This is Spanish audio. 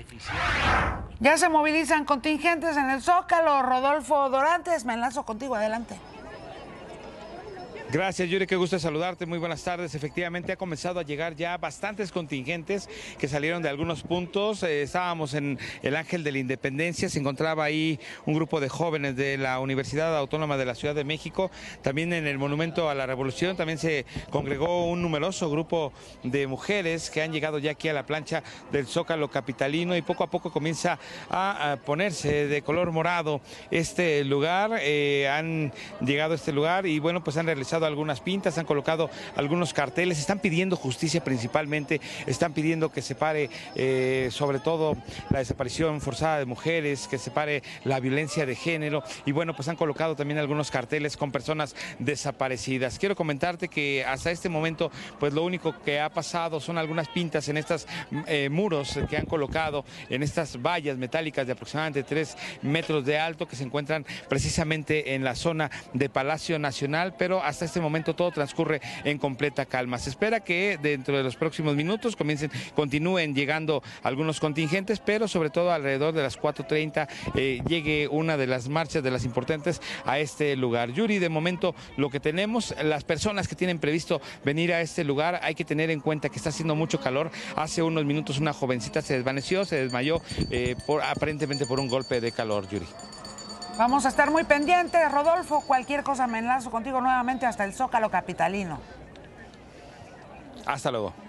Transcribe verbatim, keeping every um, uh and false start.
eficiente. Ya se movilizan contingentes en el Zócalo. Rodolfo Dorantes, me enlazo contigo, adelante. Gracias, Yuri, qué gusto saludarte, muy buenas tardes. Efectivamente ha comenzado a llegar ya bastantes contingentes que salieron de algunos puntos. Eh, estábamos en el Ángel de la Independencia, se encontraba ahí un grupo de jóvenes de la Universidad Autónoma de la Ciudad de México. También en el Monumento a la Revolución también se congregó un numeroso grupo de mujeres que han llegado ya aquí a la plancha del Zócalo capitalino, y poco a poco comienza a, a ponerse de color morado este lugar. Eh, han llegado a este lugar y bueno, pues han realizado algunas pintas, han colocado algunos carteles, están pidiendo justicia principalmente, están pidiendo que se pare eh, sobre todo la desaparición forzada de mujeres, que se pare la violencia de género, y bueno, pues han colocado también algunos carteles con personas desaparecidas. Quiero comentarte que hasta este momento pues lo único que ha pasado son algunas pintas en estos eh, muros que han colocado, en estas vallas metálicas de aproximadamente tres metros de alto que se encuentran precisamente en la zona de Palacio Nacional, pero hasta este momento todo transcurre en completa calma. Se espera que dentro de los próximos minutos comiencen, continúen llegando algunos contingentes, pero sobre todo alrededor de las cuatro treinta eh, llegue una de las marchas de las importantes a este lugar. Yuri, de momento lo que tenemos, las personas que tienen previsto venir a este lugar, hay que tener en cuenta que está haciendo mucho calor. Hace unos minutos una jovencita se desvaneció, se desmayó eh, por, aparentemente por un golpe de calor, Yuri. Vamos a estar muy pendientes, Rodolfo. Cualquier cosa me enlazo contigo nuevamente hasta el Zócalo capitalino. Hasta luego.